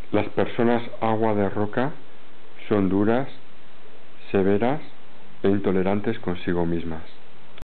Las personas agua de roca son duras, severas e intolerantes consigo mismas.